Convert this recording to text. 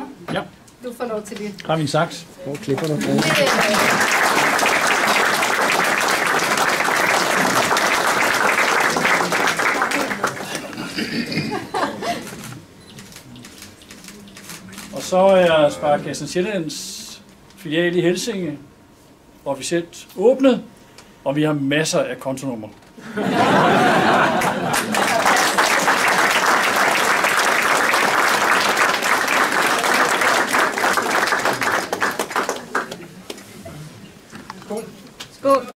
Ja. Du får lov til det. Har vi en saks? Hvor klipper du? Og så er Sparekassen Sjællands filial i Helsinge officielt åbnet, og vi har masser af kontonummer.